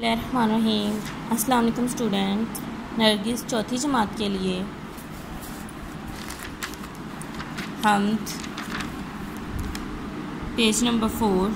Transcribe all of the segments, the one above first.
الرحمن الرحیم۔ السلام علیکم اسٹوڈنٹ۔ نرگس چوتھی جماعت کے لیے حمد پیج نمبر 4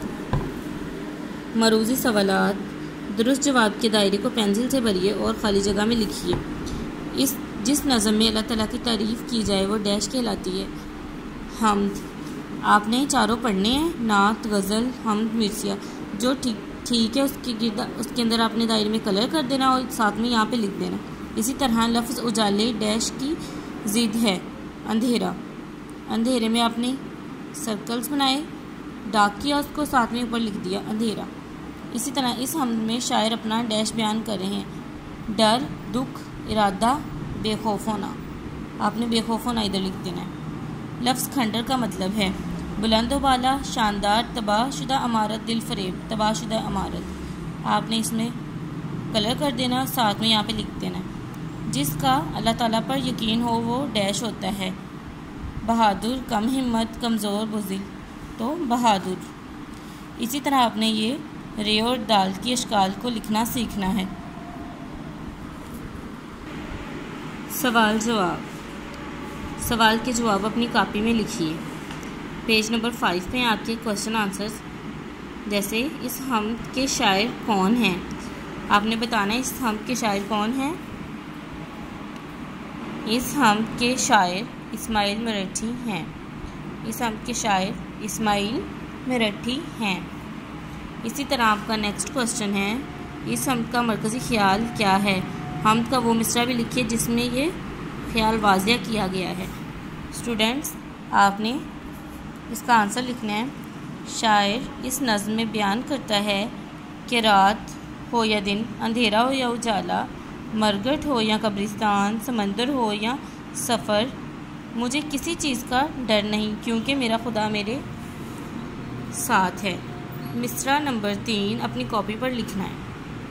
مروزی سوالات درست جواب کے دائرے کو پینسل سے بھریے اور خالی جگہ میں لکھیے۔ جس نظم میں اللہ تعالیٰ کی تعریف کی جائے وہ ڈیش کہلاتی ہے۔ حمد آپ نے چاروں پڑھنے ہیں، نعت، غزل، حمد، مرثیہ۔ جو ٹھیک ہے اس کے اندر آپ نے دائرے میں کلر کر دینا اور ساتھ میں یہاں پہ لکھ دینا۔ اسی طرح لفظ اجالے ڈیش کی ضد ہے اندھیرا۔ اندھیرے میں آپ نے سرکلز بنائے، ڈاک کیا، اس کو ساتھ میں اوپر لکھ دیا اندھیرا۔ اسی طرح اس حمد میں شاعر اپنا ڈیش بیان کر رہے ہیں، ڈر، دکھ، ارادہ، بے خوف ہونا۔ آپ نے بے خوف ہونا ادھر لکھ دینا ہے۔ لفظ کھنڈر کا مطلب ہے بلند و بالا، شاندار، تباہ شدہ عمارت، دل فریب، تباہ شدہ عمارت۔ آپ نے اس میں کلر کر دینا، ساتھ میں یہاں پہ لکھ دینا ہے۔ جس کا اللہ تعالیٰ پر یقین ہو وہ ڈیش ہوتا ہے، بہادر، کم ہمت، کمزور، بزدل، تو بہادر۔ اسی طرح آپ نے یہ رے اور دال کی اشکال کو لکھنا سیکھنا ہے۔ سوال جواب۔ سوال کے جواب اپنی کاپی میں لکھیے۔ پیج نمبر 5 پہ آپ کے کوشچن آنسرز، جیسے اس حمد کے شاعر کون ہیں؟ آپ نے بتانا ہے اس حمد کے شاعر کون ہیں۔ اس حمد کے شاعر اسماعیل مرٹھی ہیں۔ اس حمد کے شاعر اسماعیل مرٹھی ہیں۔ اسی طرح آپ کا نیکسٹ کوشچن ہے، اس حمد کا مرکزی خیال کیا ہے؟ حمد کا وہ مصرع بھی لکھیے جس میں یہ خیال واضح کیا گیا ہے۔ اسٹوڈنٹس آپ نے اس کا آنسر لکھنا ہے۔ شاعر اس نظم میں بیان کرتا ہے کہ رات ہو یا دن، اندھیرا ہو یا اجالا، مرگٹ ہو یا قبرستان، سمندر ہو یا سفر، مجھے کسی چیز کا ڈر نہیں کیونکہ میرا خدا میرے ساتھ ہے۔ مصرع نمبر 3 اپنی کاپی پر لکھنا ہے۔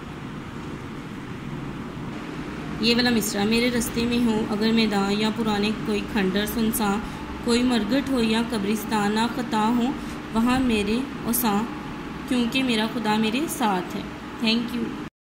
یہ والا مصرع، میرے رستے میں ہوں اگر میداں یا پرانے کوئی کھنڈر سنساں، کوئی مرگٹ ہو یا قبرستان، نہ خطا ہوں وہاں میرے اوساں، کیونکہ میرا خدا میرے ساتھ ہے۔ Thank you.